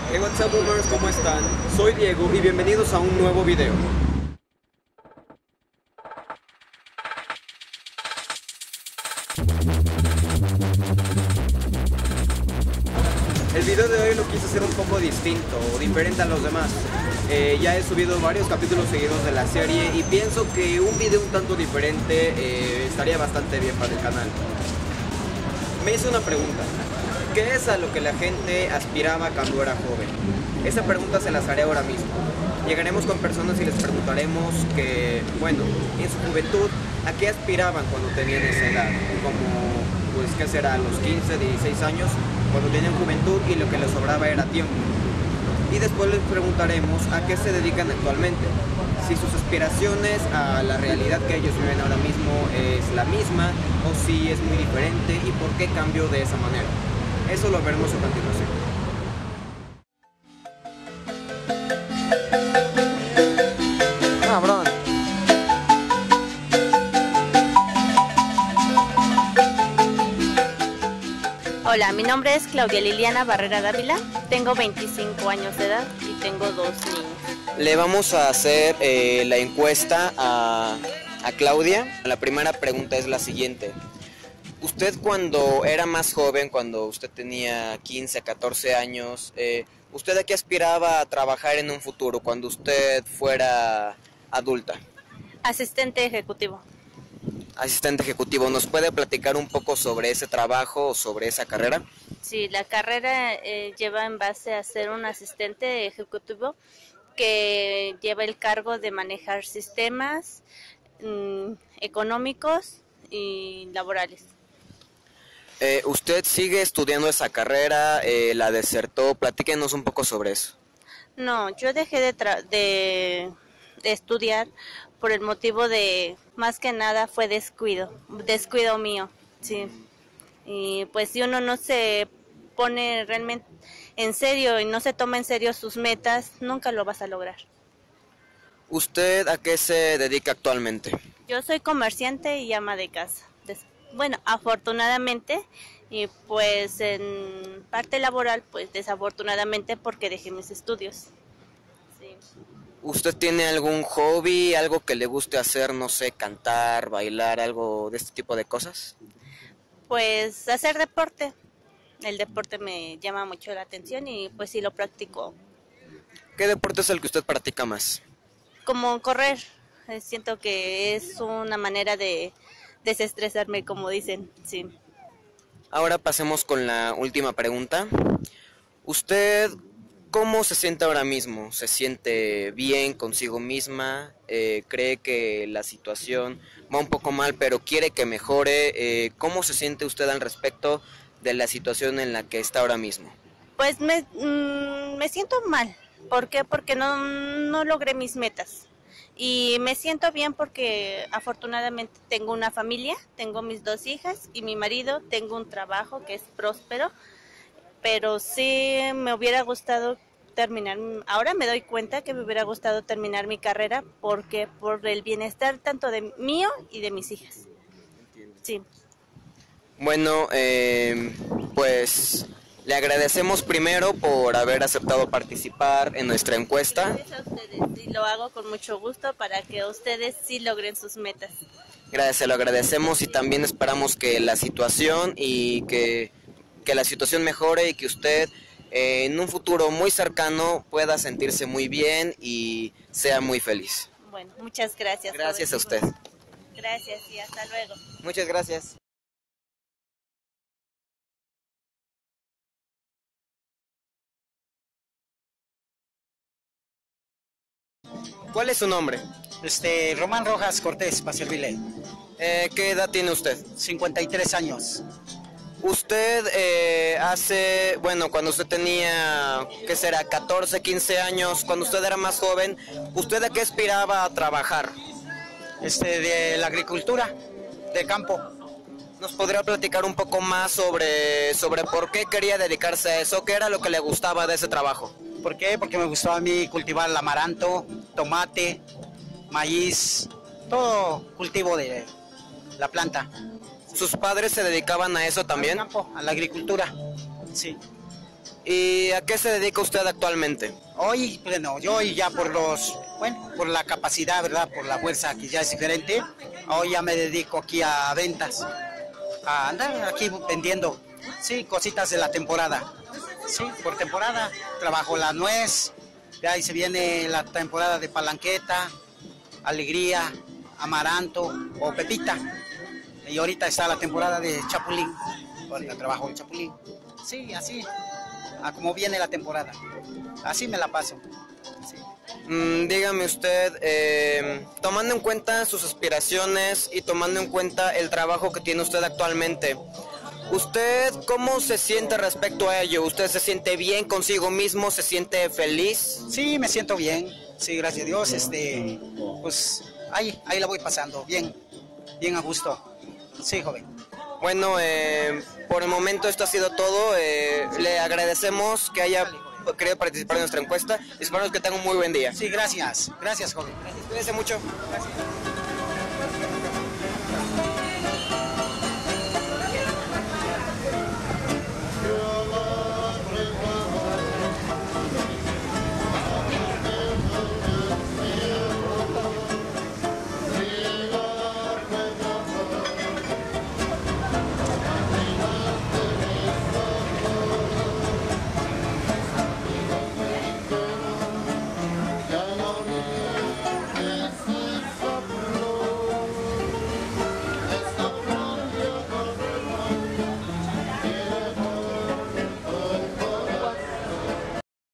Hey, what's up, boomers, ¿cómo están? Soy Diego y bienvenidos a un nuevo video. El video de hoy lo quise hacer un poco distinto, diferente a los demás. Ya he subido varios capítulos seguidos de la serie y pienso que un video un tanto diferente estaría bastante bien para el canal. Me hice una pregunta. ¿Qué es a lo que la gente aspiraba cuando era joven? Esa pregunta se las haré ahora mismo. Llegaremos con personas y les preguntaremos que, bueno, en su juventud, ¿a qué aspiraban cuando tenían esa edad? Como, pues, ¿qué será? A los 15, 16 años, cuando tenían juventud y lo que les sobraba era tiempo. Y después les preguntaremos a qué se dedican actualmente. Si sus aspiraciones a la realidad que ellos viven ahora mismo es la misma o si es muy diferente y por qué cambió de esa manera. Eso lo veremos a continuación. Cabrón. Hola, mi nombre es Claudia Liliana Barrera Dávila, tengo 25 años de edad y tengo 2 niños. Le vamos a hacer la encuesta a Claudia. La primera pregunta es la siguiente. Usted cuando era más joven, cuando usted tenía 15, 14 años, ¿usted a qué aspiraba a trabajar en un futuro cuando usted fuera adulta? Asistente ejecutivo. Asistente ejecutivo, ¿nos puede platicar un poco sobre ese trabajo o sobre esa carrera? Sí, la carrera lleva en base a ser un asistente ejecutivo que lleva el cargo de manejar sistemas económicos y laborales. ¿Usted sigue estudiando esa carrera? ¿La desertó? Platíquenos un poco sobre eso. No, yo dejé de estudiar por el motivo de, más que nada, fue descuido mío, sí. Y pues si uno no se pone realmente en serio y no se toma en serio sus metas, nunca lo vas a lograr. ¿Usted a qué se dedica actualmente? Yo soy comerciante y ama de casa. Bueno, afortunadamente, y pues en parte laboral, pues desafortunadamente porque dejé mis estudios. Sí. ¿Usted tiene algún hobby, algo que le guste hacer, no sé, cantar, bailar, algo de este tipo de cosas? Pues hacer deporte. El deporte me llama mucho la atención y pues sí lo practico. ¿Qué deporte es el que usted practica más? Como correr. Siento que es una manera de desestresarme, como dicen, sí. Ahora pasemos con la última pregunta. ¿Usted cómo se siente ahora mismo? ¿Se siente bien consigo misma? ¿Cree que la situación va un poco mal, pero quiere que mejore? ¿Cómo se siente usted al respecto de la situación en la que está ahora mismo? Pues me siento mal. ¿Por qué? Porque no logré mis metas. Y me siento bien porque afortunadamente tengo una familia, tengo mis 2 hijas y mi marido, tengo un trabajo que es próspero, pero sí me hubiera gustado terminar, ahora me doy cuenta que me hubiera gustado terminar mi carrera porque por el bienestar tanto de mío y de mis hijas. Sí. Bueno, pues le agradecemos primero por haber aceptado participar en nuestra encuesta. Gracias a ustedes y lo hago con mucho gusto para que ustedes sí logren sus metas. Gracias, se lo agradecemos y también esperamos que la situación y que la situación mejore y que usted en un futuro muy cercano pueda sentirse muy bien y sea muy feliz. Bueno, muchas gracias. Gracias a usted. Gracias y hasta luego. Muchas gracias. ¿Cuál es su nombre? Román Rojas Cortés, para servirle. ¿Qué edad tiene usted? 53 años. Usted bueno, cuando usted tenía, ¿qué será? 14, 15 años, cuando usted era más joven, ¿usted a qué aspiraba a trabajar? De la agricultura, de campo. ¿Nos podría platicar un poco más sobre por qué quería dedicarse a eso? ¿Qué era lo que le gustaba de ese trabajo? ¿Por qué? Porque me gustaba a mí cultivar el amaranto, tomate, maíz, todo cultivo de la planta. ¿Sus padres se dedicaban a eso también? Al campo, a la agricultura, sí. ¿Y a qué se dedica usted actualmente? Hoy, bueno, yo ya por la capacidad, ¿verdad? Por la fuerza que ya es diferente, hoy ya me dedico aquí a ventas, a andar aquí vendiendo, sí, cositas de la temporada. Sí, por temporada trabajo la nuez, de ahí se viene la temporada de palanqueta, alegría, amaranto o pepita. Y ahorita está la temporada de chapulín, ahorita trabajo el chapulín. Sí, así, a como viene la temporada, así me la paso. Sí. Dígame usted, tomando en cuenta sus aspiraciones y tomando en cuenta el trabajo que tiene usted actualmente, ¿usted cómo se siente respecto a ello? ¿Usted se siente bien consigo mismo? ¿Se siente feliz? Sí, me siento bien, sí, gracias a Dios, pues ahí la voy pasando, bien a gusto. Sí, joven. Bueno, por el momento esto ha sido todo. Le agradecemos que haya querido participar en nuestra encuesta y esperamos que tenga un muy buen día. Sí, gracias, joven. Cuídense mucho. Gracias.